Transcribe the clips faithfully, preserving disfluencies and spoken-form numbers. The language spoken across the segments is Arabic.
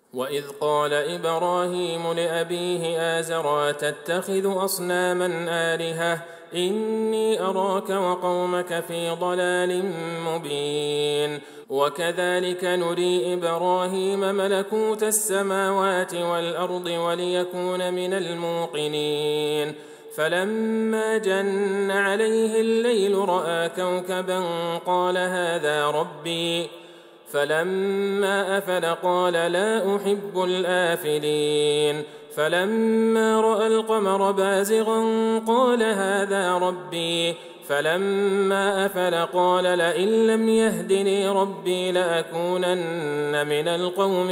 وإذ قال إبراهيم لأبيه آزر أتتخذ أصناما آلهة إني أراك وقومك في ضلال مبين وكذلك نري إبراهيم ملكوت السماوات والأرض وليكون من الموقنين فلما جن عليه الليل رأى كوكبا قال هذا ربي فلما أفل قال لا أحب الآفلين فلما رأى القمر بازغا قال هذا ربي فلما أفل قال لئن لم يهدني ربي لأكونن من القوم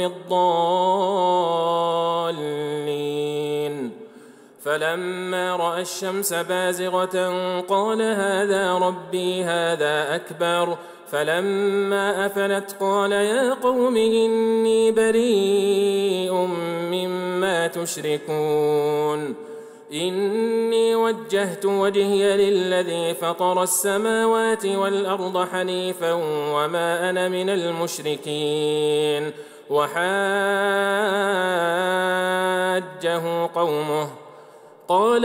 الضالين فلما رأى الشمس بازغة قال هذا ربي هذا أكبر فلما أفلت قال يا قوم إني بريء مما تشركون إني وجهت وجهي للذي فطر السماوات والأرض حنيفا وما أنا من المشركين وحاجه قومه قال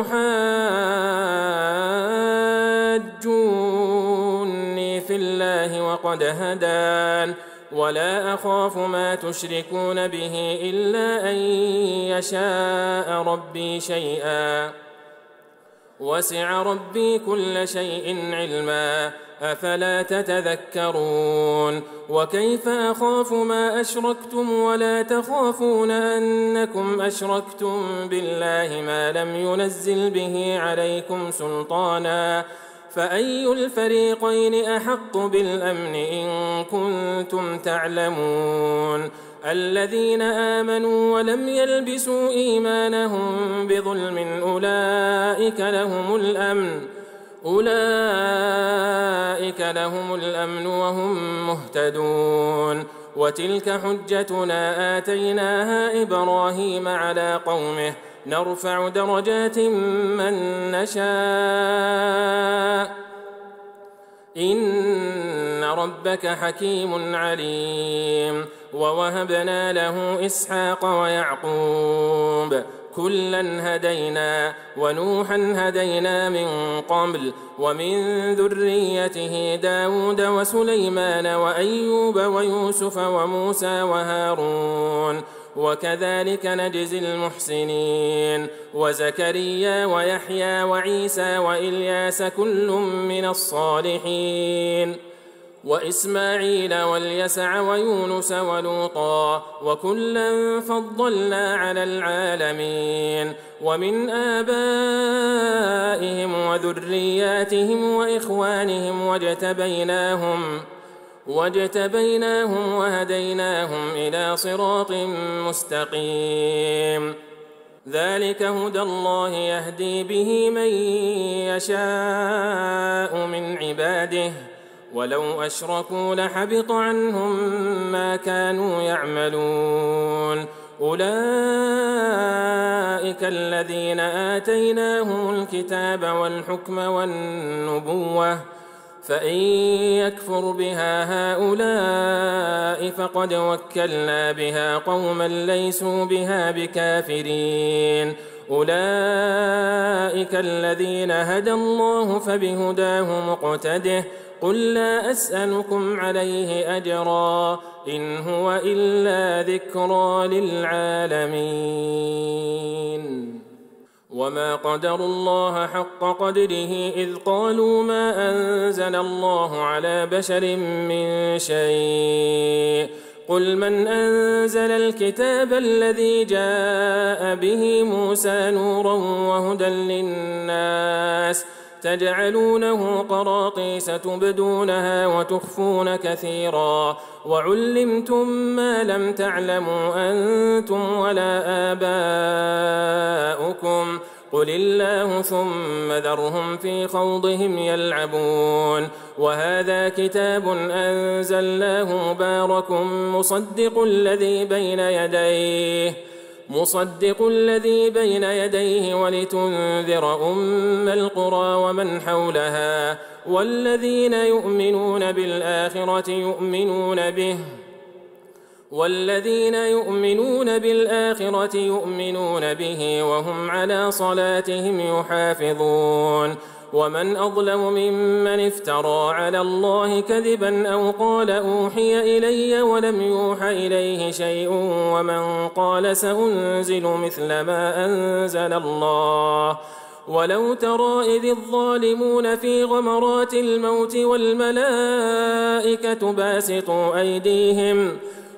أتحاجوني في الله وقد هدان ولا أخاف ما تشركون به إلا أن يشاء ربي شيئا وسع ربي كل شيء علما أفلا تتذكرون وكيف أخاف ما أشركتم ولا تخافون أنكم أشركتم بالله ما لم ينزل به عليكم سلطانا فأي الفريقين أحق بالأمن إن كنتم تعلمون الذين آمنوا ولم يلبسوا إيمانهم بظلم أولئك لهم الأمن أولئك لهم الأمن وهم مهتدون وتلك حجتنا آتيناها إبراهيم على قومه نرفع درجات من نشاء إن ربك حكيم عليم ووهبنا له إسحاق ويعقوب كلا هدينا ونوحا هدينا من قبل ومن ذريته داود وسليمان وأيوب ويوسف وموسى وهارون وكذلك نجزي المحسنين وزكريا ويحيى وعيسى وإلياس كل من الصالحين وإسماعيل واليسع ويونس ولوطا وكلا فضلنا على العالمين ومن آبائهم وذرياتهم وإخوانهم واجتبيناهم واجتبيناهم وهديناهم إلى صراط مستقيم ذلك هدى الله يهدي به من يشاء من عباده ولو أشركوا لحبط عنهم ما كانوا يعملون أولئك الذين آتيناهم الكتاب والحكم والنبوة فإن يكفر بها هؤلاء فقد وكلنا بها قوما ليسوا بها بكافرين أولئك الذين هدى الله فبهداه مقتده قل لا أسألكم عليه أجرا إن هو إلا ذكرى للعالمين وما قدروا الله حق قدره إذ قالوا ما أنزل الله على بشر من شيء قل من أنزل الكتاب الذي جاء به موسى نورا وهدى للناس تجعلونه قراطيس تبدونها وتخفون كثيرا وعلمتم ما لم تعلموا أنتم ولا آباؤكم قل الله ثم ذرهم في خوضهم يلعبون وهذا كتاب أنزلناه مبارك مصدق الذي بين يديه مصدق الذي بين يديه ولتنذر أم القرى ومن حولها والذين يؤمنون بالآخرة يؤمنون به والذين يؤمنون بالآخرة يؤمنون به وهم على صلاتهم يحافظون ومن أظلم ممن افترى على الله كذبا أو قال أوحي إلي ولم يوح إليه شيء ومن قال سأنزل مثل ما أنزل الله ولو ترى إذ الظالمون في غمرات الموت والملائكة باسطوا أيديهم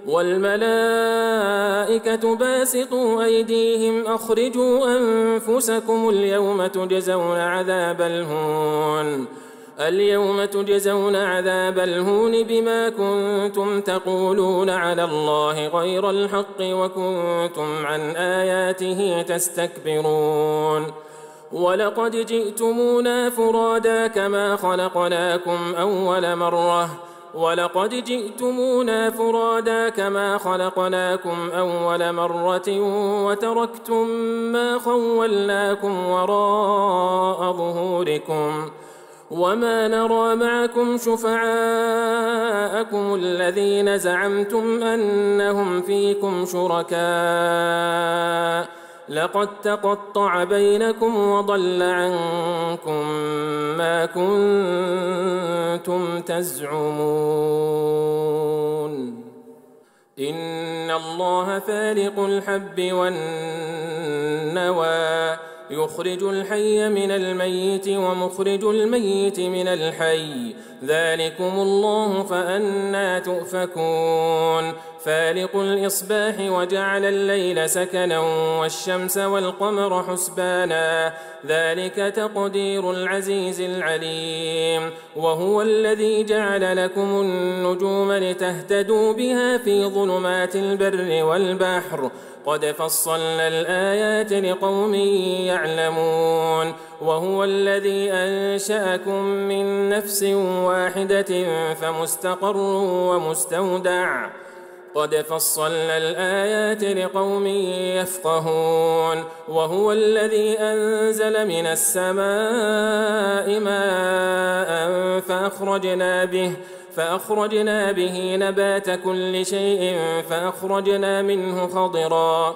والملائكة باسطوا أيديهم أخرجوا أنفسكم اليوم تجزون عذاب الهون اليوم تجزون عذاب الهون بما كنتم تقولون على الله غير الحق وكنتم عن آياته تستكبرون ولقد جئتمونا فرادا كما خلقناكم أول مرة ولقد جئتمونا فرادا كما خلقناكم أول مرة وتركتم ما خولناكم وراء ظهوركم وما نرى معكم شفعاءكم الذين زعمتم أنهم فيكم شركاء لقد تقطع بينكم وضل عنكم ما كنتم تزعمون إن الله فالق الحب والنوى يخرج الحي من الميت ومخرج الميت من الحي ذلكم الله فأنى تؤفكون فالق الإصباح وجعل الليل سكنا والشمس والقمر حسبانا ذلك تقدير العزيز العليم وهو الذي جعل لكم النجوم لتهتدوا بها في ظلمات البر والبحر قد فصلنا الآيات لقوم يعلمون وهو الذي أنشأكم من نفس واحدة فمستقر ومستودع قد فصلنا الآيات لقوم يفقهون وهو الذي أنزل من السماء ماء فأخرجنا به فأخرجنا به نبات كل شيء فأخرجنا منه خضرا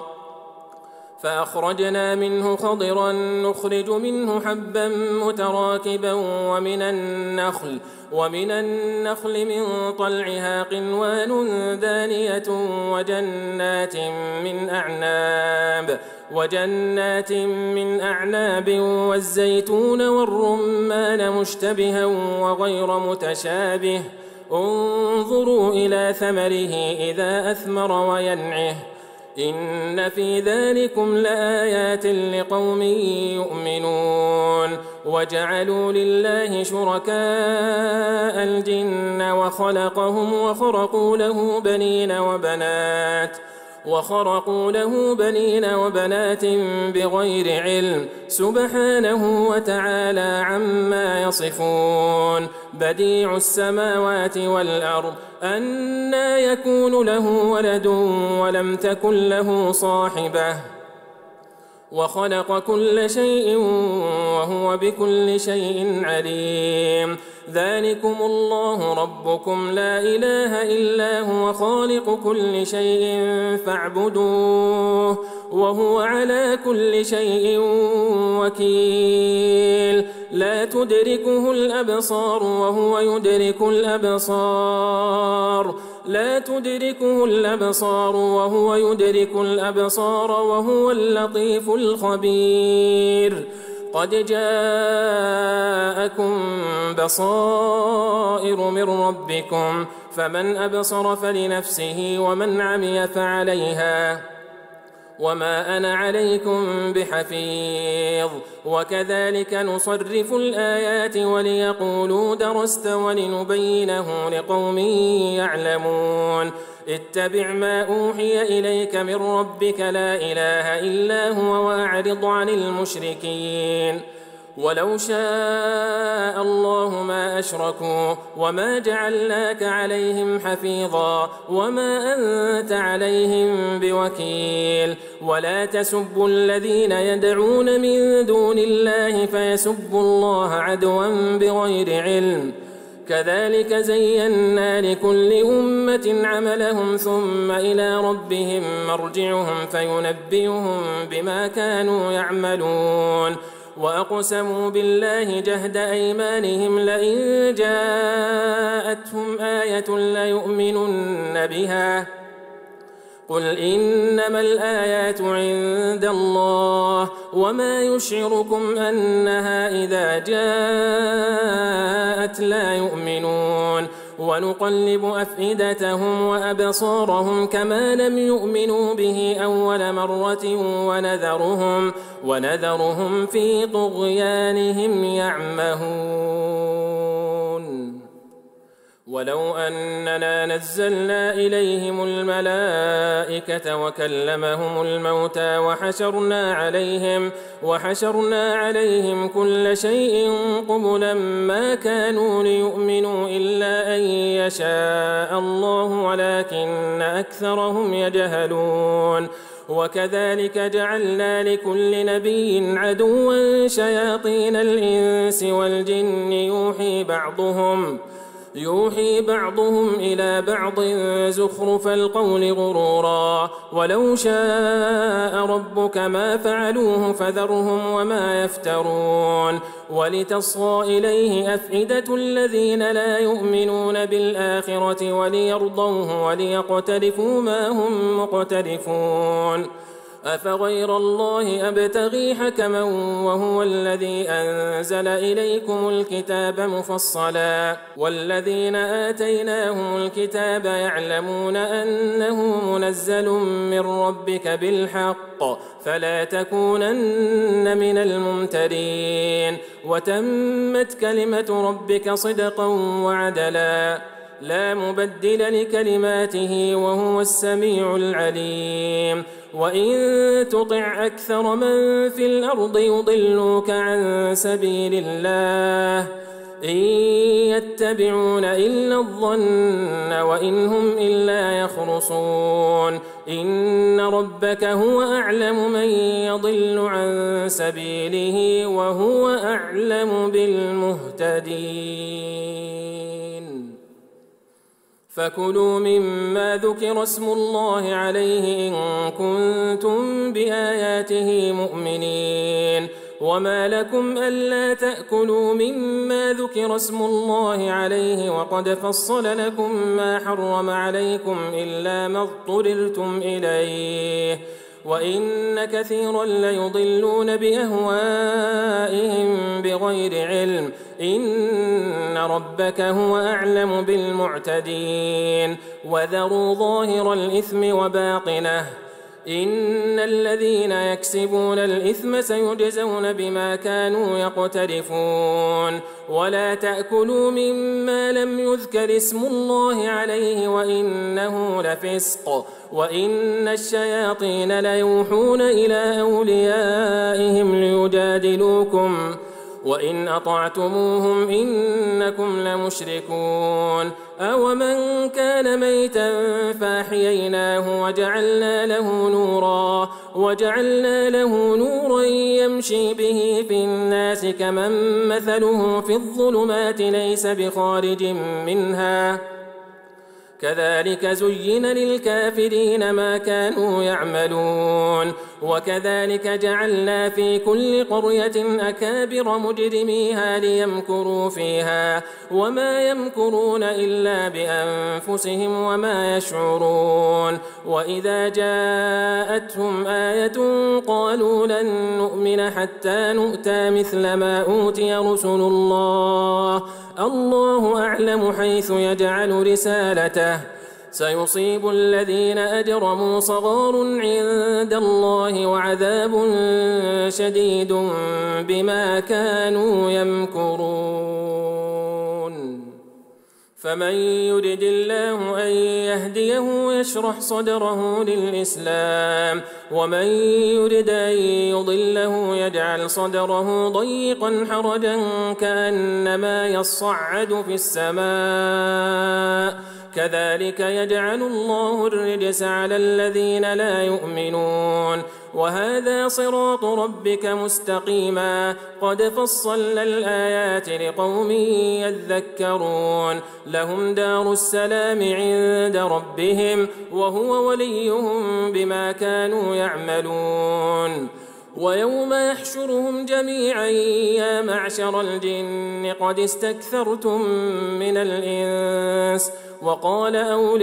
فأخرجنا منه خضرا نخرج منه حبا متراكبا ومن النخل ومن النخل من طلعها قنوان دانية وجنات من أعناب وجنات من أعناب والزيتون والرمان مشتبها وغير متشابه انظروا إلى ثمره إذا أثمر وينعه إن في ذلكم لآيات لقوم يؤمنون وجعلوا لله شركاء الجن وخلقهم وخرقوا له بنين وبنات وخرقوا له بنين وبنات بغير علم سبحانه وتعالى عما يصفون بديع السماوات والأرض أنى يكون له ولد ولم تكن له صاحبة وخلق كل شيء وهو بكل شيء عليم ذلكم الله ربكم لا إله إلا هو خالق كل شيء فاعبدوه وهو على كل شيء وكيل لا تدركه الأبصار وهو يدرك الأبصار لا تدركه الأبصار وهو يدرك الأبصار وهو اللطيف الخبير قد جاءكم بصائر من ربكم فمن أبصر فلنفسه ومن عمي فعليها وما أنا عليكم بحفيظ وكذلك نصرف الآيات وليقولوا درست ولنبينه لقوم يعلمون اتبع ما أوحي إليك من ربك لا إله إلا هو وأعرض عن المشركين ولو شاء الله ما أشركوا وما جعلناك عليهم حفيظا وما أنت عليهم بوكيل ولا تسبوا الذين يدعون من دون الله فيسبوا الله عدوا بغير علم كذلك زينا لكل أمة عملهم ثم إلى ربهم مرجعهم فينبئهم بما كانوا يعملون وأقسموا بالله جهد أيمانهم لئن جاءتهم آية ليؤمنن بها قل إنما الآيات عند الله وما يشعركم أنها إذا جاءت لا يؤمنون ونقلب أفئدتهم وأبصارهم كما لم يؤمنوا به أول مرة ونذرهم, ونذرهم في طغيانهم يعمهون ولو أننا نزلنا إليهم الملائكة وكلمهم الموتى وحشرنا عليهم, وحشرنا عليهم كل شيء قبلا ما كانوا ليؤمنوا إلا أن يشاء الله ولكن أكثرهم يجهلون وكذلك جعلنا لكل نبي عدوا شياطين الإنس والجن يوحي بعضهم يوحي بعضهم إلى بعض زخرف القول غرورا ولو شاء ربك ما فعلوه فذرهم وما يفترون ولتصغى إليه أفئدة الذين لا يؤمنون بالآخرة وليرضوه وليقترفوا ما هم مقترفون أفغير الله أبتغي حكما وهو الذي أنزل إليكم الكتاب مفصلا والذين آتيناهم الكتاب يعلمون أنه منزل من ربك بالحق فلا تكونن من الممترين وتمت كلمة ربك صدقا وعدلا لا مبدل لكلماته وهو السميع العليم وإن تطع أكثر من في الأرض يضلوك عن سبيل الله إن يتبعون إلا الظن وإن هم إلا يخرصون إن ربك هو أعلم من يضل عن سبيله وهو أعلم بالمهتدين فكلوا مما ذكر اسم الله عليه إن كنتم بآياته مؤمنين وما لكم ألا تأكلوا مما ذكر اسم الله عليه وقد فصل لكم ما حرم عليكم إلا ما اضطررتم إليه وإن كثيرا ليضلون بأهوائهم بغير علم إن ربك هو أعلم بالمعتدين وذروا ظاهر الإثم وباطنه إن الذين يكسبون الإثم سيجزون بما كانوا يقترفون ولا تأكلوا مما لم يذكر اسم الله عليه وإنه لفسق وإن الشياطين ليوحون إلى أوليائهم ليجادلوكم وإن أطعتموهم إنكم لمشركون أومن كان ميتا فأحييناه وجعلنا له نورا وجعلنا له نورا يمشي به في الناس كمن مثله في الظلمات ليس بخارج منها كذلك زين للكافرين ما كانوا يعملون وكذلك جعلنا في كل قرية أكابر مجرميها ليمكروا فيها وما يمكرون إلا بأنفسهم وما يشعرون وإذا جاءتهم آية قالوا لن نؤمن حتى نؤتى مثل ما أوتي رسل الله الله أعلم حيث يجعل رسالته سيصيب الذين أجرموا صغار عند الله وعذاب شديد بما كانوا يمكرون فمن يرد الله أن يهديه يشرح صدره للإسلام ومن يرد أن يضله يجعل صدره ضيقا حرجا كأنما يصعد في السماء كذلك يجعل الله الرجس على الذين لا يؤمنون وهذا صراط ربك مستقيما قد فصلنا الآيات لقوم يذكرون لهم دار السلام عند ربهم وهو وليهم بما كانوا يعملون ويوم يحشرهم جميعا يا معشر الجن قد استكثرتم من الإنس وقال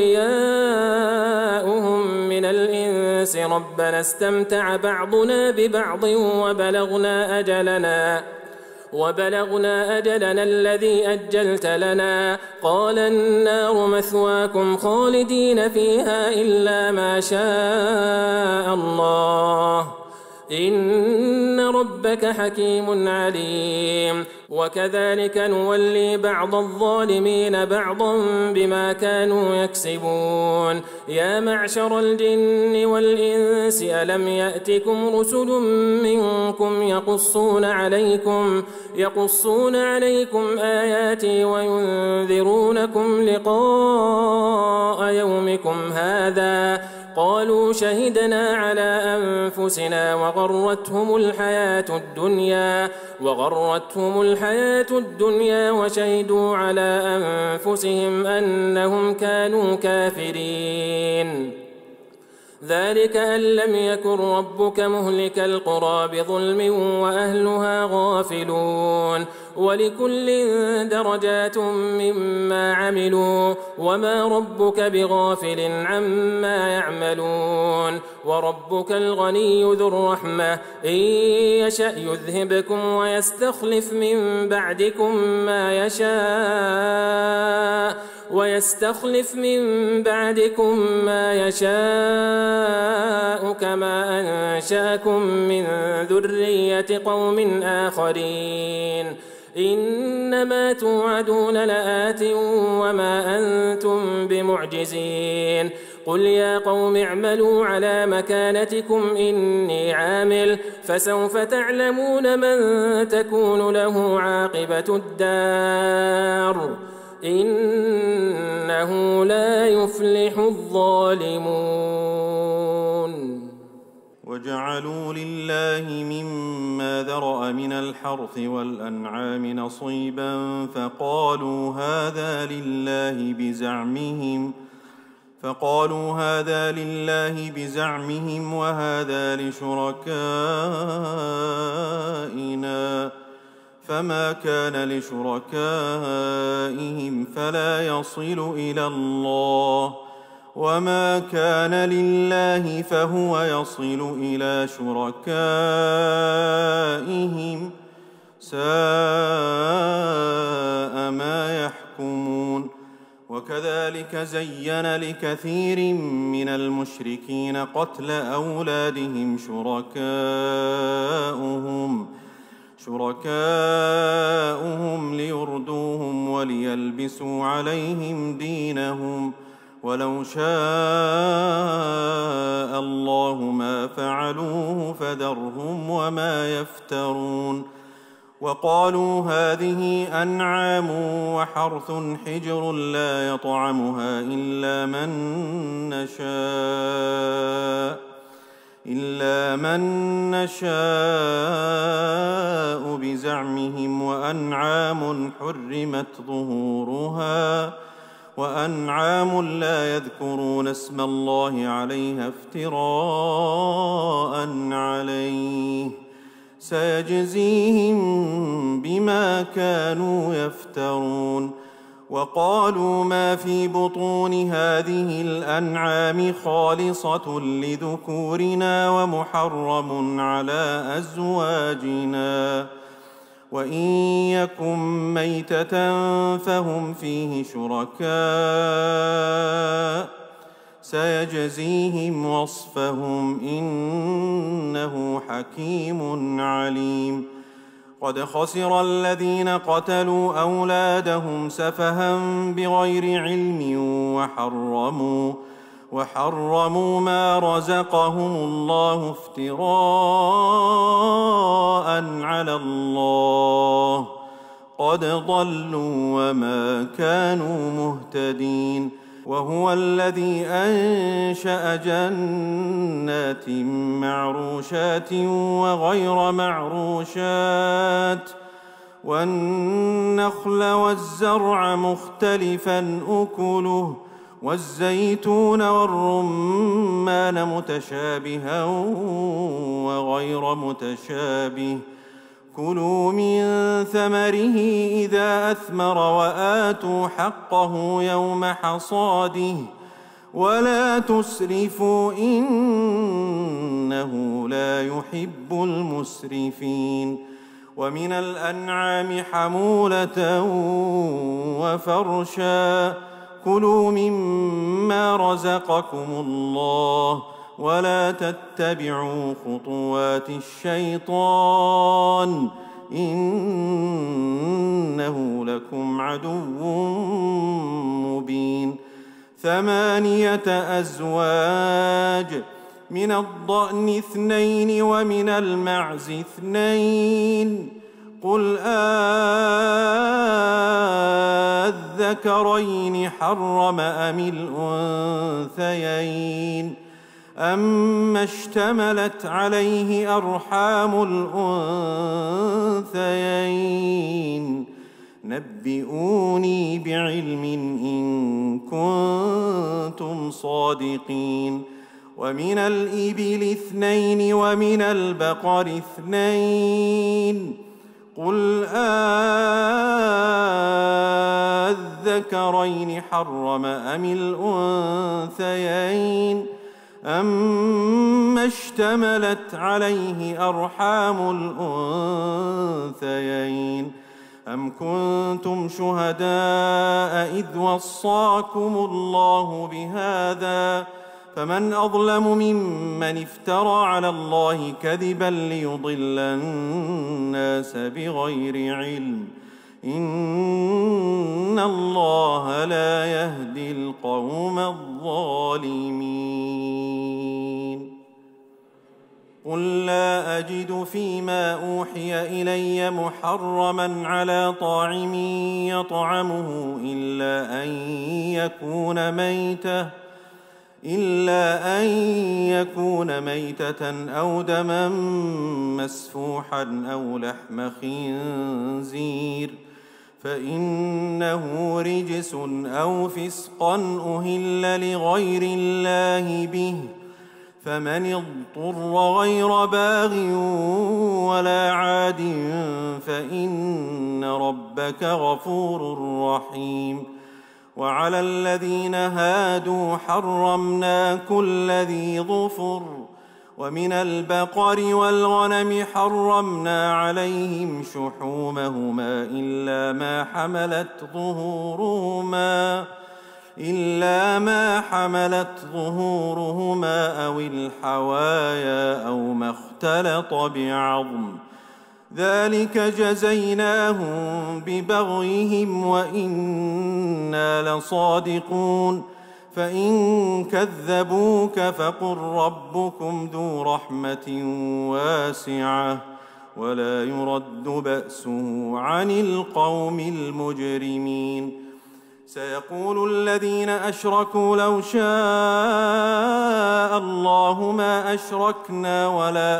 أولياؤهم من الإنس ربنا استمتع بعضنا ببعض وبلغنا أجلنا وبلغنا أجلنا الذي أجلت لنا قال النار مثواكم خالدين فيها إلا ما شاء الله إن ربك حكيم عليم وكذلك نولي بعض الظالمين بعضا بما كانوا يكسبون يا معشر الجن والإنس ألم يأتكم رسل منكم يقصون عليكم يقصون عليكم آياتي وينذرونكم لقاء يومكم هذا قالوا شهدنا على أنفسنا وغرتهم الحياة الدنيا وغرتهم الحياة الدنيا وشهدوا على أنفسهم أنهم كانوا كافرين ذلك أن لم يكن ربك مهلك القرى بظلم وأهلها غافلون ولكل درجات مما عملوا وما ربك بغافل عما يعملون وربك الغني ذو الرحمة إن يشأ يذهبكم ويستخلف من بعدكم ما يشاء ويستخلف من بعدكم ما يشاء كما أنشأكم من ذرية قوم آخرين إنما توعدون لآت وما أنتم بمعجزين قل يا قوم اعملوا على مكانتكم إني عامل فسوف تعلمون من تكون له عاقبة الدار إنه لا يفلح الظالمون وجعلوا لله مما ذرأ من الحرث والأنعام نصيبا فقالوا هذا لله بزعمهم فقالوا هذا لله بزعمهم وهذا لشركائنا فما كان لشركائهم فلا يصل إلى الله وما كان لله فهو يصل إلى شركائهم ساء ما يحكمون وكذلك زين لكثير من المشركين قتل أولادهم شركاؤهم شركاؤهم ليردوهم وليلبسوا عليهم دينهم ولو شاء الله ما فعلوه فذرهم وما يفترون وقالوا هذه أنعام وحرث حجر لا يطعمها إلا من نشاء إلا من نشاء بزعمهم وأنعام حرمت ظهورها وأنعام لا يذكرون اسم الله عليها افتراء عليه سيجزيهم بما كانوا يفترون وقالوا ما في بطون هذه الأنعام خالصة لذكورنا ومحرم على أزواجنا وإن يكن ميتة فهم فيه شركاء سيجزيهم وصفهم إنه حكيم عليم قد خسر الذين قتلوا أولادهم سفها بغير علم وحرموا وحرموا ما رزقهم الله افتراء على الله قد ضلوا وما كانوا مهتدين وهو الذي أنشأ جنات معروشات وغير معروشات والنخل والزرع مختلفا أكله والزيتون والرمان متشابها وغير متشابه كلوا من ثمره إذا أثمر وآتوا حقه يوم حصاده ولا تسرفوا إنه لا يحب المسرفين ومن الأنعام حمولة وفرشا كلوا مما رزقكم الله ولا تتبعوا خطوات الشيطان إنه لكم عدو مبين ثمانية أزواج من الضأن اثنين ومن المعز اثنين قل أذكرين حرم أم الأنثيين أما اشتملت عليه أرحام الأنثيين نبئوني بعلم إن كنتم صادقين ومن الإبل اثنين ومن البقر اثنين قل أذكرين حرم أم الأنثيين أما اشتملت عليه أرحام الأنثيين أم كنتم شهداء إذ وصاكم الله بهذا فمن أظلم ممن افترى على الله كذبا ليضل الناس بغير علم إن الله لا يهدي القوم الظالمين قل لا أجد فيما أوحي إلي محرما على طاعم يطعمه إلا أن يكون ميتة إلا أن يكون ميتة أو دما مسفوحا أو لحم خنزير فإنه رجس أو فسقا أهل لغير الله به فمن اضطر غير باغ ولا عاد فإن ربك غفور رحيم وعلى الذين هادوا حرمنا كل ذي ظفر ومن البقر والغنم حرمنا عليهم شحومهما إلا ما حملت ظهورهما إلا ما حملت ظهورهما أو الحوايا أو ما اختلط بعظم ذلك جزيناهم ببغيهم وإنا لصادقون فإن كذبوك فقل ربكم ذو رحمة واسعة ولا يرد بأسه عن القوم المجرمين سيقول الذين أشركوا لو شاء الله ما أشركنا ولا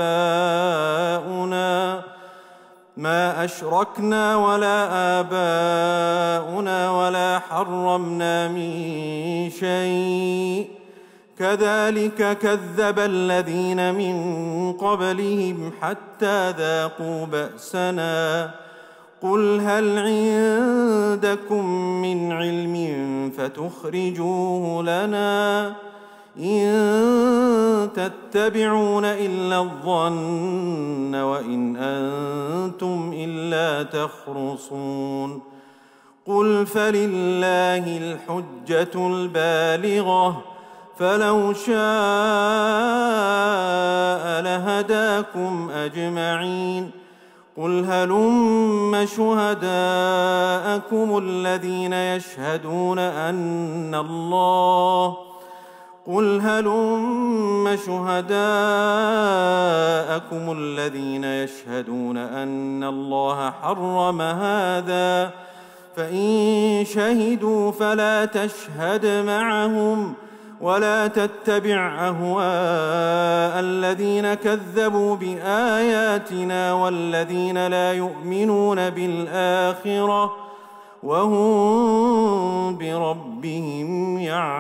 آباؤنا ما أشركنا ولا آباؤنا ولا حرمنا من شيء كذلك كذب الذين من قبلهم حتى ذاقوا بأسنا قل هل عندكم من علم فتخرجوه لنا إن تتبعون إلا الظن وإن أنتم إلا تخرصون قل فلله الحجة البالغة فلو شاء لهداكم أجمعين قل هلم شهداءكم الذين يشهدون أن الله قل هلم شهداءكم الذين يشهدون أن الله حرم هذا فإن شهدوا فلا تشهد معهم ولا تتبع أهواء الذين كذبوا بآياتنا والذين لا يؤمنون بالآخرة وهم بربهم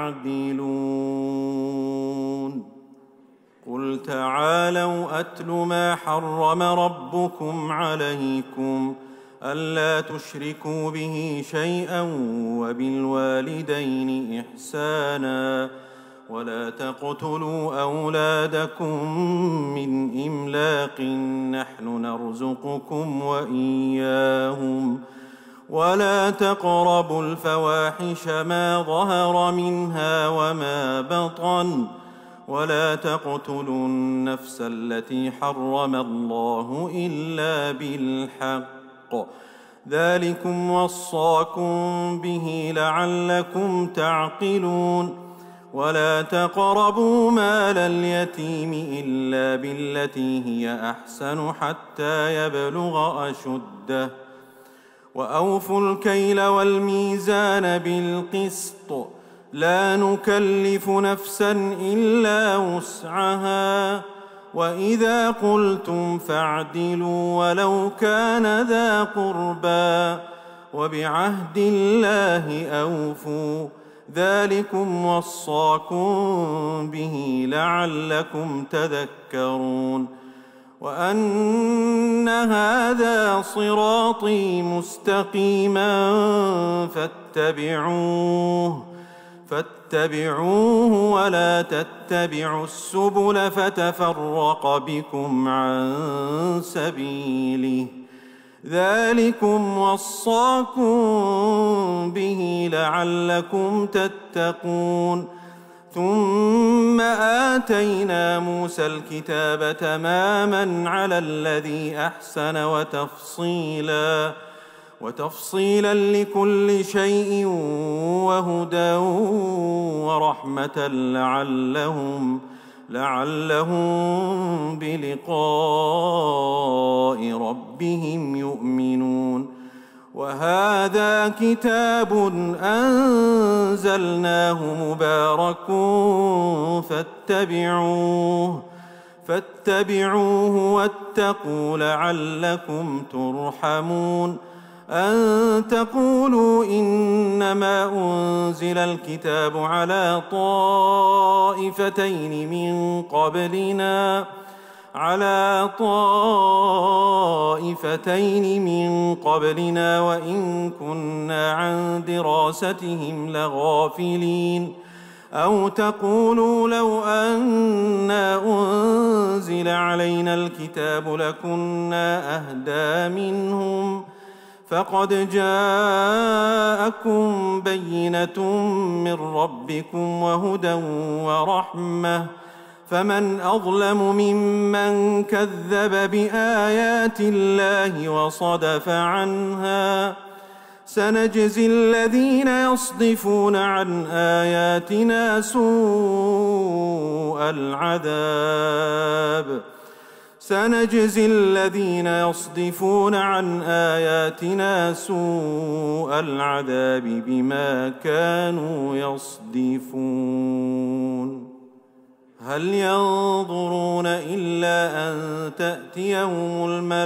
يعدلون. قل تعالوا أتل ما حرم ربكم عليكم ألا تشركوا به شيئا وبالوالدين إحسانا ولا تقتلوا أولادكم من إملاق نحن نرزقكم وإياهم ولا تقربوا الفواحش ما ظهر منها وما بطن ولا تقتلوا النفس التي حرم الله إلا بالحق ذلكم وصاكم به لعلكم تعقلون. ولا تقربوا مال اليتيم إلا بالتي هي أحسن حتى يبلغ أشده وأوفوا الكيل والميزان بالقسط لا نكلف نفسا إلا وسعها وإذا قلتم فاعدلوا ولو كان ذا قربى وبعهد الله أوفوا ذلكم وصاكم به لعلكم تذكرون. وأن هذا صراطي مستقيما فاتبعوه فاتبعوه ولا تتبعوا السبل فتفرق بكم عن سبيله ذلكم وصاكم به لعلكم تتقون. ثم آتينا موسى الكتاب تماما على الذي أحسن وتفصيلا وتفصيلا لكل شيء وهدى ورحمة لعلهم لعلهم بلقاء ربهم يؤمنون. وهذا كتاب أنزلناه مبارك فاتبعوه فاتبعوه واتقوا لعلكم ترحمون. أن تقولوا إنما أنزل الكتاب على طائفتين من قبلنا على طائفتين من قبلنا وإن كنا عن دراستهم لغافلين. أو تقولوا لو أنا أنزل علينا الكتاب لكنا أهدى منهم فقد جاءكم بينة من ربكم وهدى ورحمة فمن أظلم ممن كذب بآيات الله وصدف عنها سنجزي الذين يصدفون عن آياتنا سوء العذاب سنجزي الذين يصدفون عن آياتنا سوء العذاب بما كانوا يصدفون. هل ينظرون إلا أن تأتيهم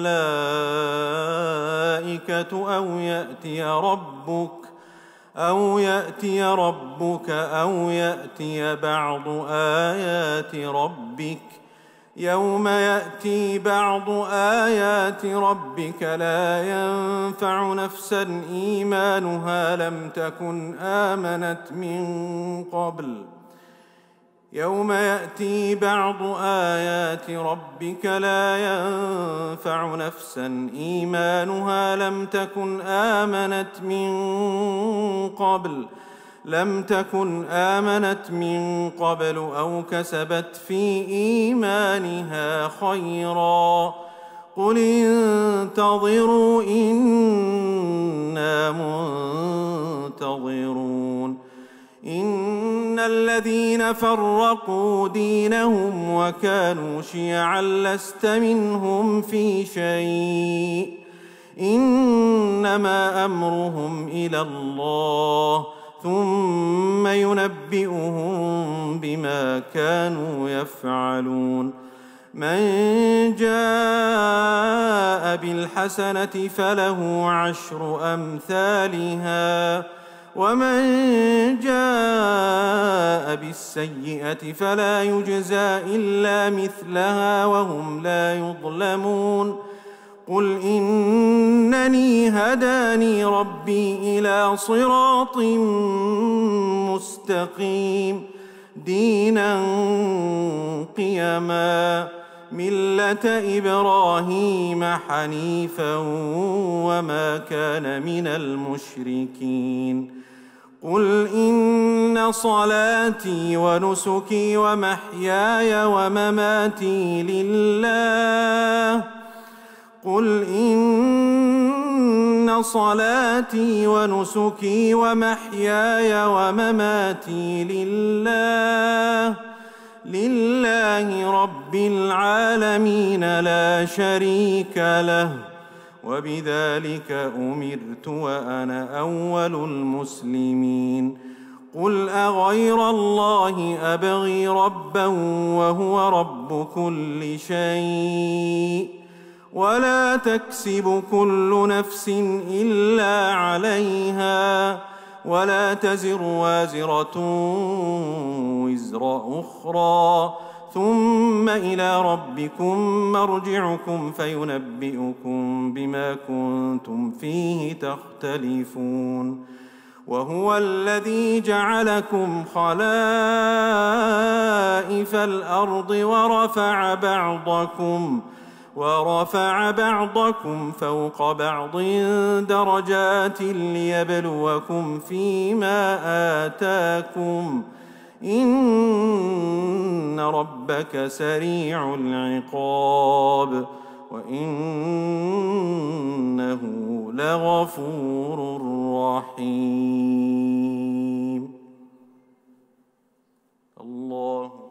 الملائكة أو يأتي ربك أو يأتي ربك أو يأتي بعض آيات ربك يوم يأتي بعض آيات ربك لا ينفع نفسا إيمانها لم تكن آمنت من قبل يوم يأتي بعض آيات ربك لا ينفع نفسا إيمانها لم تكن آمنت من قبل لم تكن آمنت من قبل أو كسبت في إيمانها خيرا قل انتظروا إنا منتظرون. إن الذين فرقوا دينهم وكانوا شيعا لست منهم في شيء إنما أمرهم إلى الله ثم ينبئهم بما كانوا يفعلون من جاء بالحسنة فله عشر أمثالها ومن جاء بالسيئة فلا يجزى إلا مثلها وهم لا يظلمون قل إنني هداني ربي إلى صراط مستقيم دينا قيما ملة إبراهيم حنيفا وما كان من المشركين قل إن صلاتي ونسكي ومحياي ومماتي لله قل إن صلاتي ونسكي ومحياي ومماتي لله لله رب العالمين لا شريك له وبذلك أمرت وأنا أول المسلمين قل أغير الله أبغي ربا وهو رب كل شيء ولا تكسب كل نفس إلا عليها ولا تزر وازرة وزر أخرى ثم إلى ربكم مرجعكم فينبئكم بما كنتم فيه تختلفون وهو الذي جعلكم خلائف الأرض ورفع بعضكم ورفع بعضكم فوق بعض درجات ليبلوكم فيما آتاكم إن ربك سريع العقاب وإنه لغفور رحيم الله